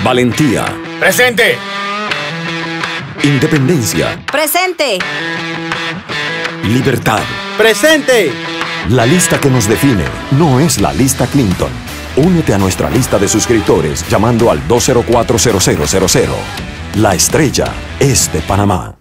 Valentía. ¡Presente! Independencia. ¡Presente! Libertad. ¡Presente! La lista que nos define no es la lista Clinton. Únete a nuestra lista de suscriptores llamando al 204-0000. La estrella es de Panamá.